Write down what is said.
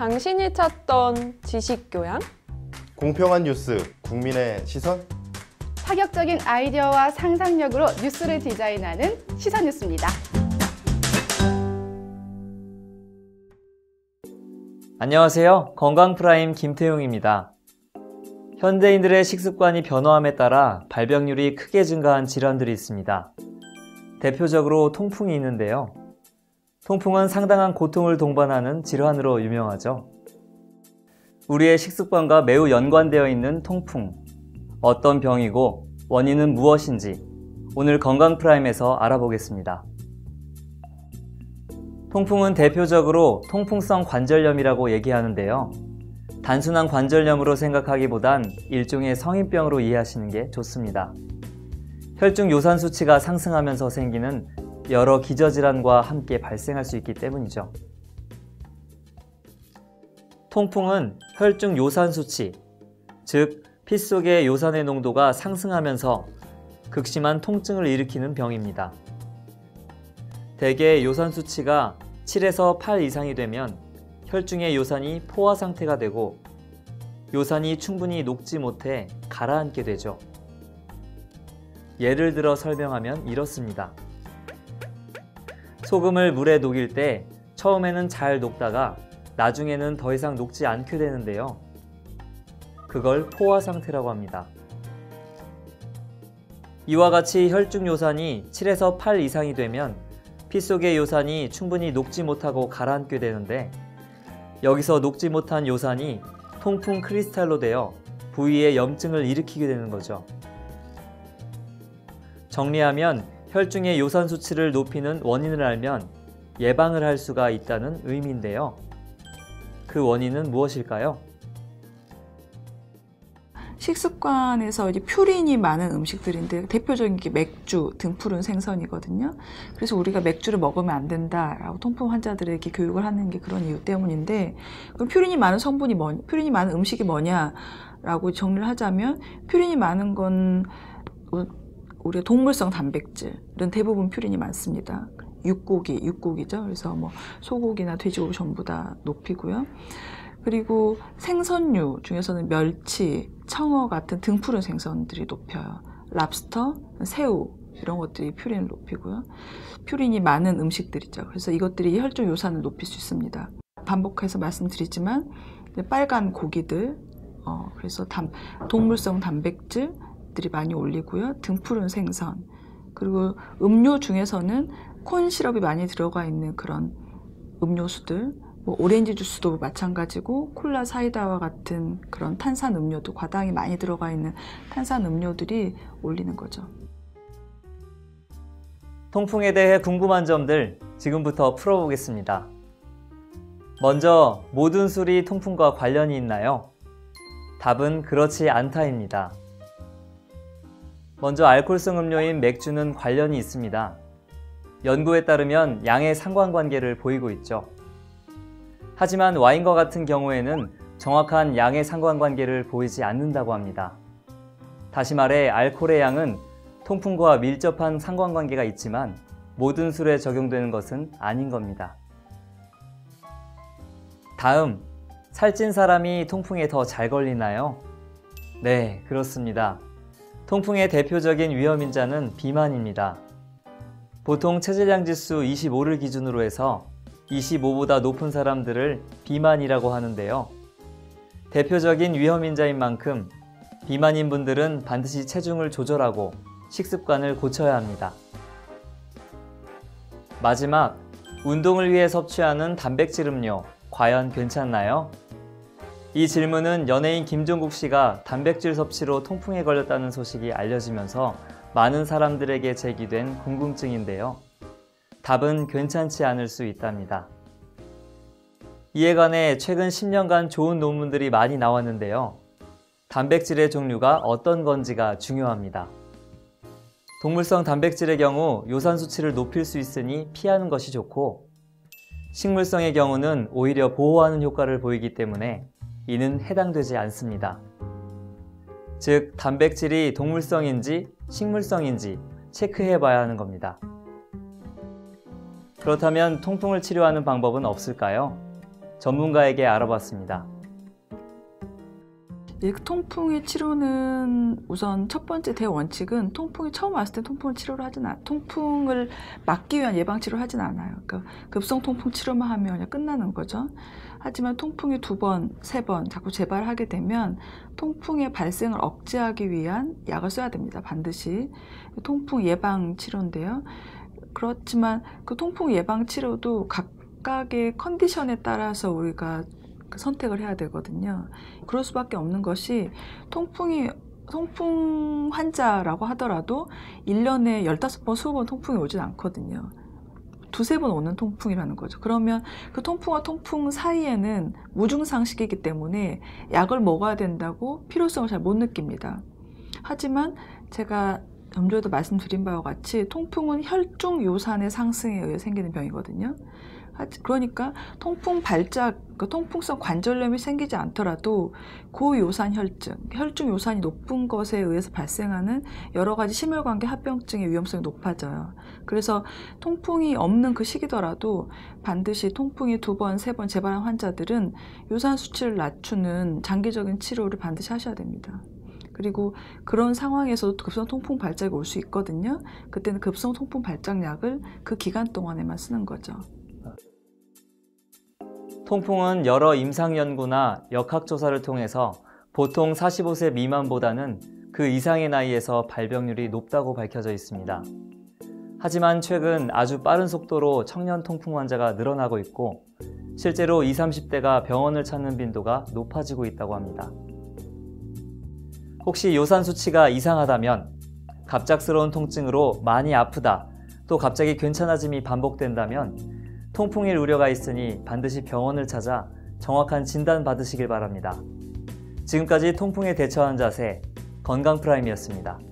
당신이 찾던 지식교양? 공평한 뉴스, 국민의 시선? 파격적인 아이디어와 상상력으로 뉴스를 디자인하는 시선뉴스입니다. 안녕하세요. 건강프라임 김태용입니다. 현대인들의 식습관이 변화함에 따라 발병률이 크게 증가한 질환들이 있습니다. 대표적으로 통풍이 있는데요. 통풍은 상당한 고통을 동반하는 질환으로 유명하죠. 우리의 식습관과 매우 연관되어 있는 통풍. 어떤 병이고 원인은 무엇인지 오늘 건강프라임에서 알아보겠습니다. 통풍은 대표적으로 통풍성 관절염이라고 얘기하는데요. 단순한 관절염으로 생각하기보단 일종의 성인병으로 이해하시는 게 좋습니다. 혈중 요산 수치가 상승하면서 생기는 여러 기저질환과 함께 발생할 수 있기 때문이죠. 통풍은 혈중 요산 수치, 즉 피 속의 요산의 농도가 상승하면서 극심한 통증을 일으키는 병입니다. 대개 요산 수치가 7에서 8 이상이 되면 혈중의 요산이 포화 상태가 되고 요산이 충분히 녹지 못해 가라앉게 되죠. 예를 들어 설명하면 이렇습니다. 소금을 물에 녹일 때 처음에는 잘 녹다가 나중에는 더 이상 녹지 않게 되는데요. 그걸 포화 상태라고 합니다. 이와 같이 혈중 요산이 7에서 8 이상이 되면 피 속의 요산이 충분히 녹지 못하고 가라앉게 되는데 여기서 녹지 못한 요산이 통풍 크리스탈로 되어 부위에 염증을 일으키게 되는 거죠. 정리하면 혈중의 요산 수치를 높이는 원인을 알면 예방을 할 수가 있다는 의미인데요. 그 원인은 무엇일까요? 식습관에서 이제 퓨린이 많은 음식들인데 대표적인 게 맥주, 등푸른 생선이거든요. 그래서 우리가 맥주를 먹으면 안 된다라고 통풍 환자들에게 교육을 하는 게 그런 이유 때문인데, 그럼 퓨린이 많은 성분이 퓨린이 많은 음식이 뭐냐라고 정리를 하자면, 퓨린이 많은 건 우리가 동물성 단백질은 대부분 퓨린이 많습니다. 육고기죠. 그래서 뭐 소고기나 돼지고기 전부 다 높이고요. 그리고 생선류 중에서는 멸치, 청어 같은 등푸른 생선들이 높여요. 랍스터, 새우 이런 것들이 퓨린을 높이고요. 퓨린이 많은 음식들이죠. 그래서 이것들이 혈중 요산을 높일 수 있습니다. 반복해서 말씀드리지만 빨간 고기들, 그래서 동물성 단백질들이 많이 올리고요. 등푸른 생선, 그리고 음료 중에서는 콘 시럽이 많이 들어가 있는 그런 음료수들, 뭐 오렌지 주스도 마찬가지고 콜라, 사이다와 같은 그런 탄산 음료도 과당이 많이 들어가 있는 탄산 음료들이 올리는 거죠. 통풍에 대해 궁금한 점들 지금부터 풀어보겠습니다. 먼저 모든 술이 통풍과 관련이 있나요? 답은 그렇지 않다입니다. 먼저 알코올성 음료인 맥주는 관련이 있습니다. 연구에 따르면 양의 상관관계를 보이고 있죠. 하지만 와인과 같은 경우에는 정확한 양의 상관관계를 보이지 않는다고 합니다. 다시 말해 알코올의 양은 통풍과 밀접한 상관관계가 있지만 모든 술에 적용되는 것은 아닌 겁니다. 다음, 살찐 사람이 통풍에 더 잘 걸리나요? 네, 그렇습니다. 통풍의 대표적인 위험인자는 비만입니다. 보통 체질량 지수 25를 기준으로 해서 25보다 높은 사람들을 비만이라고 하는데요. 대표적인 위험인자인 만큼 비만인 분들은 반드시 체중을 조절하고 식습관을 고쳐야 합니다. 마지막, 운동을 위해 섭취하는 단백질 음료, 과연 괜찮나요? 이 질문은 연예인 김종국 씨가 단백질 섭취로 통풍에 걸렸다는 소식이 알려지면서 많은 사람들에게 제기된 궁금증인데요. 답은 괜찮지 않을 수 있답니다. 이에 관해 최근 10년간 좋은 논문들이 많이 나왔는데요. 단백질의 종류가 어떤 건지가 중요합니다. 동물성 단백질의 경우 요산 수치를 높일 수 있으니 피하는 것이 좋고, 식물성의 경우는 오히려 보호하는 효과를 보이기 때문에 이는 해당되지 않습니다. 즉, 단백질이 동물성인지 식물성인지 체크해 봐야 하는 겁니다. 그렇다면 통풍을 치료하는 방법은 없을까요? 전문가에게 알아봤습니다. 통풍의 치료는 우선 첫 번째 대원칙은 통풍이 처음 왔을 때 통풍을 치료를 통풍을 막기 위한 예방치료를 하진 않아요. 그러니까 급성 통풍 치료만 하면 그냥 끝나는 거죠. 하지만 통풍이 2번, 3번 자꾸 재발하게 되면 통풍의 발생을 억제하기 위한 약을 써야 됩니다. 반드시. 통풍 예방 치료인데요. 그렇지만 그 통풍 예방 치료도 각각의 컨디션에 따라서 우리가 선택을 해야 되거든요. 그럴 수밖에 없는 것이 통풍 환자라고 하더라도 1년에 15번, 20번 통풍이 오진 않거든요. 2-3번 오는 통풍이라는 거죠. 그러면 그 통풍과 통풍 사이에는 무증상 시기이기 때문에 약을 먹어야 된다고 필요성을 잘 못 느낍니다. 하지만 제가 전주에도 말씀드린 바와 같이 통풍은 혈중 요산의 상승에 의해 생기는 병이거든요. 그러니까 통풍 발작, 통풍성 관절염이 생기지 않더라도 고요산 혈증, 혈중 요산이 높은 것에 의해서 발생하는 여러 가지 심혈관계 합병증의 위험성이 높아져요. 그래서 통풍이 없는 그 시기더라도 반드시 통풍이 2번, 3번 재발한 환자들은 요산 수치를 낮추는 장기적인 치료를 반드시 하셔야 됩니다. 그리고 그런 상황에서도 급성 통풍 발작이 올 수 있거든요. 그때는 급성 통풍 발작약을 그 기간 동안에만 쓰는 거죠. 통풍은 여러 임상 연구나 역학조사를 통해서 보통 45세 미만보다는 그 이상의 나이에서 발병률이 높다고 밝혀져 있습니다. 하지만 최근 아주 빠른 속도로 청년 통풍 환자가 늘어나고 있고 실제로 20, 30대가 병원을 찾는 빈도가 높아지고 있다고 합니다. 혹시 요산 수치가 이상하다면, 갑작스러운 통증으로 많이 아프다, 또 갑자기 괜찮아짐이 반복된다면 통풍일 우려가 있으니 반드시 병원을 찾아 정확한 진단 받으시길 바랍니다. 지금까지 통풍에 대처하는 자세, 건강프라임이었습니다.